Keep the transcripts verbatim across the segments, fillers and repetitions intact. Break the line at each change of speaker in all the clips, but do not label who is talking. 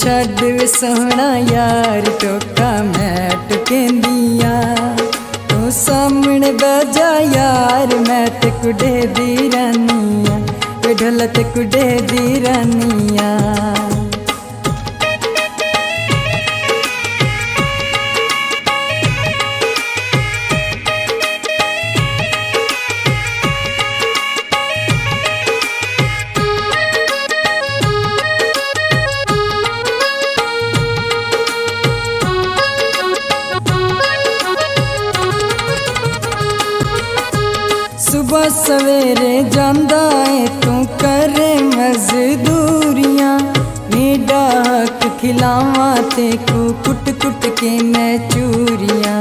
छड़ वे सोहना यार टोका मैं टुकेंदिया तू सामने बजा यार मैं ते कुड़े दी रानिया वे ढोल ते कुड़े दी रानिया। सुबह सवेरे जांदा है तू करे मजदूरियां मेरा हक खिलावा ते को कुट कुट के मैं चूरियां।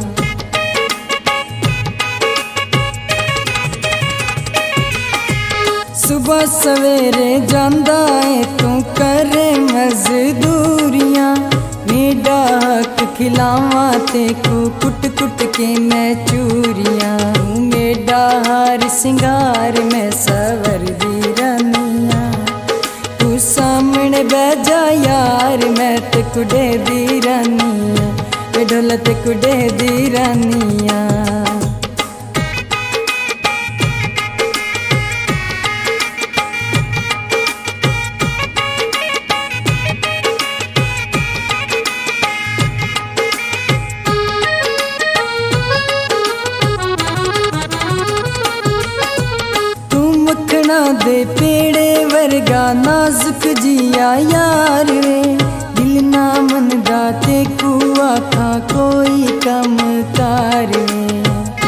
सुबह सवेरे जांदा है तू करे मजदूरियां मेरा हक खिलावा ते को कुट कुट के मैं चूरियां। मेरा हार सिंगार में सवर दी रानिया तू सामने बैजा यार मैं ते कुड़े दी रानिया वे ढोल ते कुड़े दी रानिया। मखना दे पेड़े वर्गा नाजुक जिया यार वे दिल ना मनदा ते को आखा कोई कम कार वे।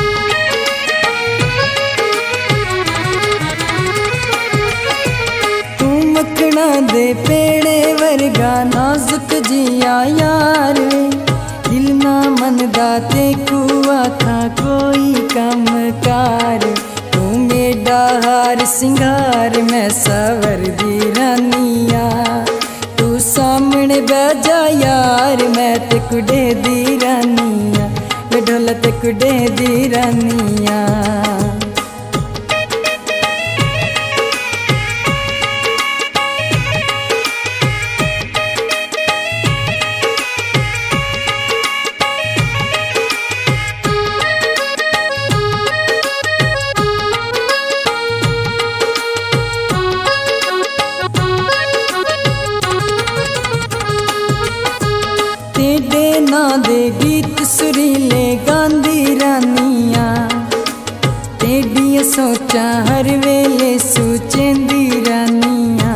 तू मखना दे पेड़े वर्गा नाजुक जिया यार वे दिल ना मनदा ते को आखा कोई कम कार। मेरा हार सिंगार मैं सवर दी रानिया तू सामने बैजा यार मैं ते कुड़े दी रानिया वे ढोल ते कुड़े दी रानिया। तेरे ना दे गीत सुरीले गांधी रानिया तेरिया सोचा हर वेले सोचेंदी रानिया।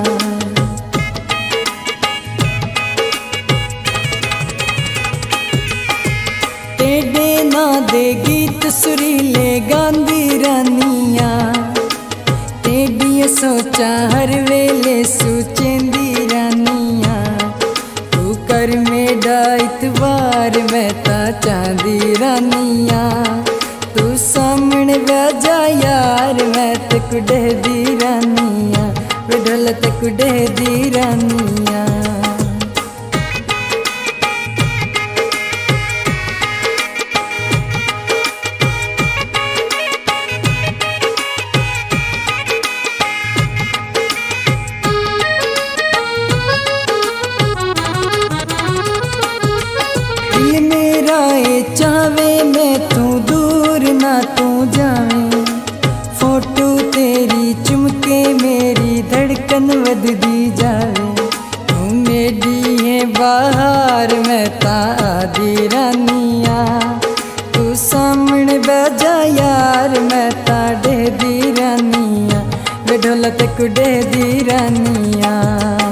तेरे ना दे गीत सुरीले गांधी रानिया तेरिया सोचा हर वेले सोचेंदी रानिया। कर मेरा इतवार मैं ता चांदी रानिया तू सामने बैजा यार मैं ते कुड़े दी रानिया वे ढोल ते कुड़े दी रानिया। दिल मेरा ए चावे मैं तू दूर ना तू जावे फोटो तेरी चुमके मेरी धड़कन वधदी जावे। तू मेरी है बाहर मैं ता आदी रानिया तू सामने बैजा यार मैं ता डे दी रानिया वे ढोल ते कुड़े दी रानिया।